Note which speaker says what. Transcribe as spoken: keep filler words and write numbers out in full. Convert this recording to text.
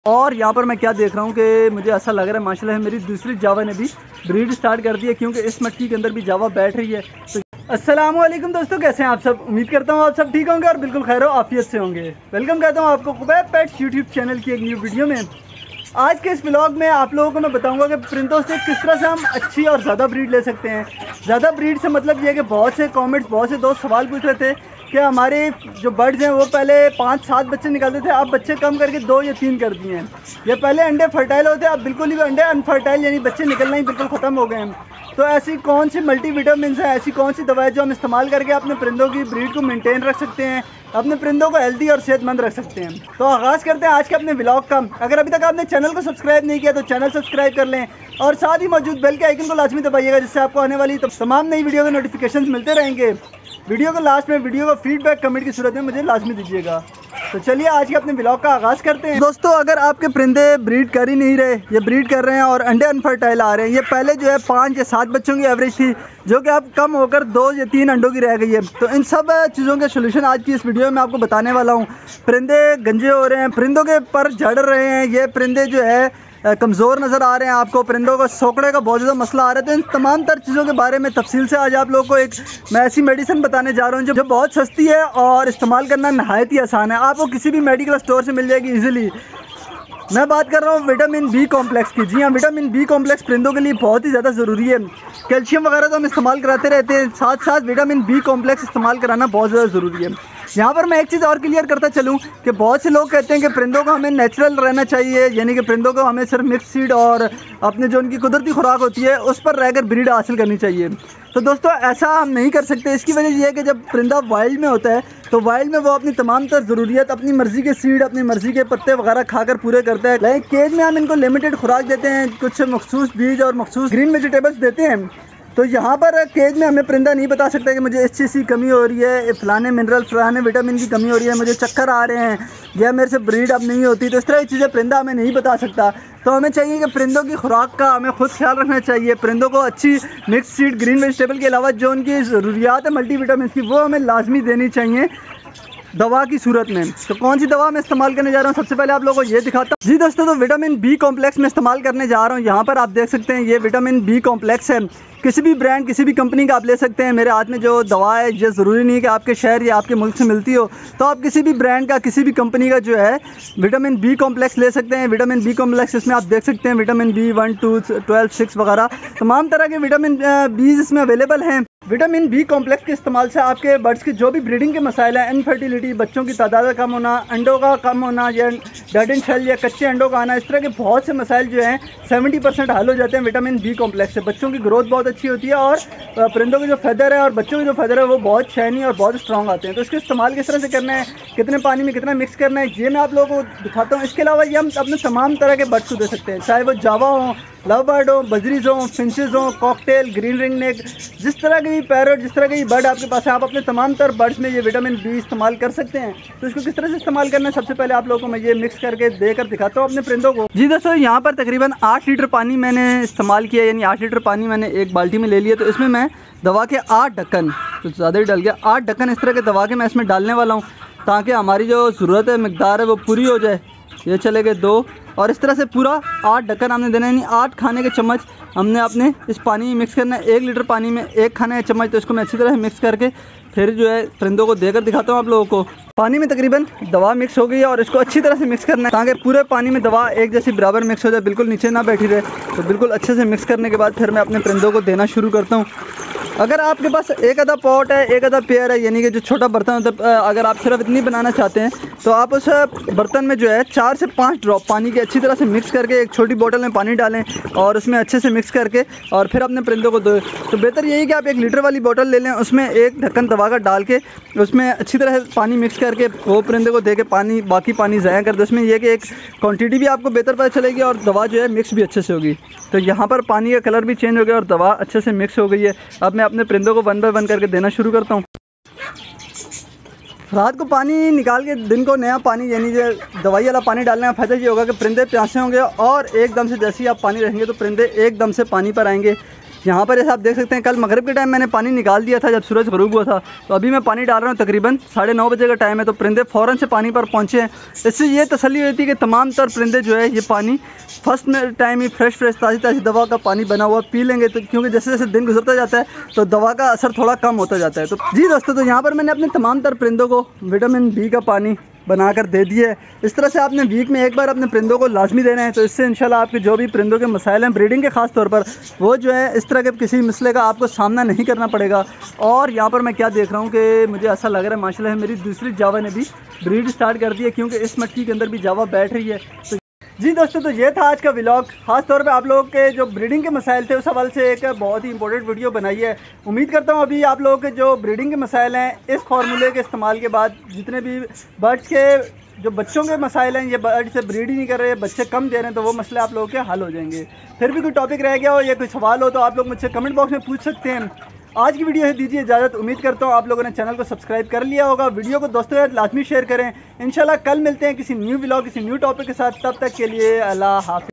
Speaker 1: और यहाँ पर मैं क्या देख रहा हूँ कि मुझे ऐसा लग रहा है माशाल्लाह मेरी दूसरी जावा ने भी ब्रीड स्टार्ट कर दी है, क्योंकि इस मटकी के अंदर भी जावा बैठ रही है। तो अस्सलाम वालेकुम दोस्तों, कैसे हैं आप सब? उम्मीद करता हूँ आप सब ठीक होंगे और बिल्कुल खैर आफियत से होंगे। वेलकम कहता हूँ आपको कुबैब पेट्स यूट्यूब चैनल की एक न्यू वीडियो में। आज के इस व्लॉग में आप लोगों को मैं बताऊंगा कि परिंदों से किस तरह से हम अच्छी और ज़्यादा ब्रीड ले सकते हैं। ज़्यादा ब्रीड से मतलब ये है कि बहुत से कमेंट्स, बहुत से दोस्त सवाल पूछ रहे थे कि हमारे जो बर्ड्स हैं वो पहले पाँच सात बच्चे निकालते थे, अब बच्चे कम करके दो या तीन कर दिए हैं। ये पहले अंडे फर्टाइल होते हैं, अब बिल्कुल ही अंडे अनफर्टाइल यानी बच्चे निकलना ही बिल्कुल ख़त्म हो गए हैं। तो ऐसी कौन सी मल्टीविटामिन्स हैं, ऐसी कौन सी दवाएं जो हम इस्तेमाल करके अपने परिंदों की ब्रीड को मेंटेन रख सकते हैं, अपने परिंदों को हेल्दी और सेहतमंद रख सकते हैं। तो आगाज़ करते हैं आज के अपने व्लॉग का। अगर अभी तक आपने चैनल को सब्सक्राइब नहीं किया तो चैनल सब्सक्राइब कर लें और साथ ही मौजूद बेल के आइकन को लाजमी दबाइएगा, जिससे आपको आने वाली तो तमाम नई वीडियो के नोटिफिकेशन मिलते रहेंगे। वीडियो को लास्ट में वीडियो को फीडबैक कमेंट की सूरत में मुझे लाजमी दीजिएगा। तो चलिए आज के अपने व्लॉग का आगाज़ करते हैं। दोस्तों, अगर आपके परिंदे ब्रीड कर ही नहीं रहे, ये ब्रीड कर रहे हैं और अंडे अनफर्टाइल आ रहे हैं, ये पहले जो है पाँच या सात बच्चों की एवरेज थी जो कि अब कम होकर दो या तीन अंडों की रह गई है। तो इन सब चीज़ों के सोल्यूशन आज की इस वीडियो में आपको बताने वाला हूँ। परिंदे गंजे हो रहे हैं, परिंदों के पर झड़ रहे हैं, ये परिंदे जो है कमज़ोर नज़र आ रहे हैं आपको, परिंदों को सोकड़े का बहुत ज़्यादा मसला आ रहा है। तो इन तमाम तर चीज़ों के बारे में तफसील से आज आप लोगों को एक मैं ऐसी मेडिसिन बताने जा रहा हूँ जो बहुत सस्ती है और इस्तेमाल करना नहायत ही आसान है। आपको किसी भी मेडिकल स्टोर से मिल जाएगी ईजिली। मैं बात कर रहा हूँ विटामिन बी कॉम्प्लेक्स की। जी हाँ, विटामिन बी कॉम्प्लेक्स परिंदों के लिए बहुत ही ज़्यादा ज़रूरी है। कैल्शियम वगैरह तो हम इस्तेमाल कराते रहते हैं, साथ साथ विटामिन बी कॉम्प्लेक्स इस्तेमाल कराना बहुत ज़्यादा ज़रूरी है। यहाँ पर मैं एक चीज़ और क्लियर करता चलूँ कि बहुत से लोग कहते हैं कि परिंदों को हमें नेचुरल रहना चाहिए, यानी कि परिंदों को हमें सिर्फ मिक्स सीड और अपने जो उनकी कुदरती खुराक होती है उस पर रहकर ब्रीड हासिल करनी चाहिए। तो दोस्तों, ऐसा हम नहीं कर सकते। इसकी वजह यह है कि जब परिंदा वाइल्ड में होता है तो वाइल्ड में वो अपनी तमाम तर ज़रूरियात अपनी मर्ज़ी के सीड, अपनी मर्ज़ी के पत्ते वगैरह खाकर पूरे करता है। लेकिन केज में हम इनको लिमिटेड खुराक देते हैं, कुछ मखसूस बीज और मखसूस ग्रीन वेजिटेबल्स देते हैं। तो यहाँ पर केज में हमें परिंदा नहीं बता सकता कि मुझे इस चीज़ की कमी हो रही है, फ़लाने मिनरल फ़लाने विटामिन की कमी हो रही है, मुझे चक्कर आ रहे हैं या मेरे से ब्रीड अब नहीं होती। तो इस तरह की चीज़ें परिंदा हमें नहीं बता सकता। तो हमें चाहिए कि परिंदों की खुराक का हमें खुद ख्याल रखना चाहिए। परिंदों को अच्छी मिक्स सीड ग्रीन वेजिटेबल के अलावा जो उनकी ज़रूरियात है मल्टीविटामिन की, वो हमें लाजमी देनी चाहिए दवा की सूरत में। तो कौन सी दवा मैं इस्तेमाल करने जा रहा हूँ, सबसे पहले आप लोगों को ये दिखाता हूँ। जी दोस्तों, तो विटामिन बी कॉम्प्लेक्स में इस्तेमाल करने जा रहा हूँ। यहाँ पर आप देख सकते हैं ये विटामिन बी कॉम्प्लेक्स है। किसी भी ब्रांड, किसी भी कंपनी का आप ले सकते हैं। मेरे हाथ में जो दवा है ये ज़रूरी नहीं है कि आपके शहर या आपके मुल्क से मिलती हो, तो आप किसी भी ब्रांड का, किसी भी कंपनी का जो है विटामिन बी कॉम्प्लेक्स ले सकते हैं। विटामिन बी कॉम्प्लेक्स इसमें आप देख सकते हैं vitamin B one two twelve six वगैरह तमाम तरह के विटामिन बीज इसमें अवेलेबल हैं। विटामिन बी कॉम्प्लेक्स के इस्तेमाल से आपके बर्ड्स के जो भी ब्रीडिंग के मसाइल हैं, इनफर्टिलिटी, बच्चों की तादाद कम होना, अंडों का कम होना या डेड एंड शेल या कच्चे अंडों का आना, इस तरह के बहुत से मसाइल जो हैं सेवेंटी परसेंट हल हो जाते हैं विटामिन बी कॉम्प्लेक्स से। बच्चों की ग्रोथ बहुत अच्छी होती है और परिंदों के जो फैदर है और बच्चों के जो फैदर है वो बहुत शाइनी और बहुत स्ट्रॉन्ग आते हैं। तो इसके इस्तेमाल किस तरह से करना है, कितने पानी में कितना मिक्स करना है, ये मैं आप लोगों को दिखाता हूँ। इसके अलावा ये हम अपने तमाम तरह के बर्ड्स को दे सकते हैं, चाहे वो जावा हो, लव बर्ड हो, बजरीज हो, फिंचेस हो, कॉकटेल, ग्रीन रिंग नेक, जिस तरह की पैरट, जिस तरह की बर्ड आपके पास है, आप अपने तमाम तर बर्ड्स में ये विटामिन बी इस्तेमाल कर सकते हैं। तो इसको किस तरह से इस्तेमाल करना है, सबसे पहले आप लोगों को मैं ये मिक्स करके देकर दिखाता हूँ अपने परिंदों को। जी दोस्तों, यहाँ पर तकरीबन आठ लीटर पानी मैंने इस्तेमाल किया, यानी आठ लीटर पानी मैंने एक बाल्टी में ले लिया। तो इसमें मैं दवा के आठ ढक्कन, तो ज़्यादा ही डल गया, आठ ढक्कन इस तरह के दवा के मैं इसमें डालने वाला हूँ ताकि हमारी जो ज़रूरत है, मकदार है, वो पूरी हो जाए। ये चले गए दो, और इस तरह से पूरा आठ ढक्कन हमने देना है, यानी आठ खाने के चम्मच हमने अपने इस पानी में मिक्स करना है। एक लीटर पानी में एक खाने का चम्मच। तो इसको मैं अच्छी तरह मिक्स करके फिर जो है परिंदों को देकर दिखाता हूँ आप लोगों को। पानी में तकरीबन दवा मिक्स हो गई है और इसको अच्छी तरह से मिक्स करना है ताकि पूरे पानी में दवा एक जैसी बराबर मिक्स हो जाए, बिल्कुल नीचे ना बैठी रहे। तो बिल्कुल अच्छे से मिक्स करने के बाद फिर मैं अपने परिंदों को देना शुरू करता हूँ। अगर आपके पास एक आधा पॉट है, एक आधा पेयर है, यानी कि जो छोटा बर्तन होता है, अगर आप सिर्फ इतनी बनाना चाहते हैं तो आप उस बर्तन में जो है चार से पाँच ड्रॉप पानी के अच्छी तरह से मिक्स करके एक छोटी बोतल में पानी डालें और उसमें अच्छे से मिक्स करके और फिर अपने परिंदों को दो। तो बेहतर यही कि आप एक लीटर वाली बोतल ले लें, उसमें एक ढक्कन दवा का डाल के उसमें अच्छी तरह से पानी मिक्स करके वो परिंदे को दे के पानी बाकी पानी ज़ाया कर दो। उसमें यह कि एक क्वान्टिटी भी आपको बेहतर पता चलेगी और दवा जो है मिक्स भी अच्छे से होगी। तो यहाँ पर पानी का कलर भी चेंज हो गया और दवा अच्छे से मिक्स हो गई है। अब मैं अपने परिंदों को वन बाय वन करके देना शुरू करता हूँ। रात को पानी निकाल के दिन को नया पानी, यानी जो दवाई वाला पानी डालने का फ़ायदा ये होगा कि परिंदे प्यासे होंगे और एकदम से जैसे ही आप पानी रहेंगे तो परिंदे एकदम से पानी पर आएंगे। यहाँ पर ऐसा आप देख सकते हैं, कल मगरिब के टाइम मैंने पानी निकाल दिया था जब सूरज ग़रूब हुआ था, तो अभी मैं पानी डाल रहा हूँ। तकरीबन साढ़े नौ बजे का टाइम है, तो परिंदे फ़ौरन से पानी पर पहुँचे हैं। इससे ये तसल्ली होती है कि तमाम तर परिंदे जो है ये पानी फर्स्ट में टाइम ही फ्रेश फ्रेश ताज़ी ताज़ी दवा का पानी बना हुआ पी लेंगे, तो क्योंकि जैसे जैसे दिन गुजरता जाता है तो दवा का असर थोड़ा कम होता जाता है। तो जी दोस्तों, तो यहाँ पर मैंने अपने तमाम तर परिंदों को विटामिन बी का पानी बनाकर दे दिए है। इस तरह से आपने वीक में एक बार अपने परिंदों को लाजमी देना है, तो इससे इंशाल्लाह आपके जो भी परिंदों के मसाइल हैं ब्रीडिंग के ख़ास तौर पर, वो जो है इस तरह के किसी मसले का आपको सामना नहीं करना पड़ेगा। और यहाँ पर मैं क्या देख रहा हूँ कि मुझे ऐसा लग रहा है माशाल्लाह मेरी दूसरी जावा ने भी ब्रीड स्टार्ट कर दी है, क्योंकि इस मटकी के अंदर भी जावा बैठ रही है। तो जी दोस्तों, तो ये था आज का व्लॉग। ख़ास तौर पे आप लोगों के जो ब्रीडिंग के मसाइल थे उस हवाले से एक बहुत ही इंपॉर्टेंट वीडियो बनाई है। उम्मीद करता हूँ अभी आप लोगों के जो ब्रीडिंग के मसाइल हैं इस फार्मूले के इस्तेमाल के बाद, जितने भी बर्ड्स के जो बच्चों के मसाइल हैं, ये बर्ड से ब्रीड ही नहीं कर रहे, बच्चे कम दे रहे हैं, तो वो मसले आप लोगों के हल हो जाएंगे। फिर भी कोई टॉपिक रह गया हो या कोई सवाल हो तो आप लोग मुझसे कमेंट बॉक्स में पूछ सकते हैं। आज की वीडियो से दीजिए इजाज़त। उम्मीद करता हूँ आप लोगों ने चैनल को सब्सक्राइब कर लिया होगा। वीडियो को दोस्तों के साथ लाजमी शेयर करें। इंशाल्लाह कल मिलते हैं किसी न्यू व्लॉग, किसी न्यू टॉपिक के साथ। तब तक के लिए अल्लाह हाफ़िज़।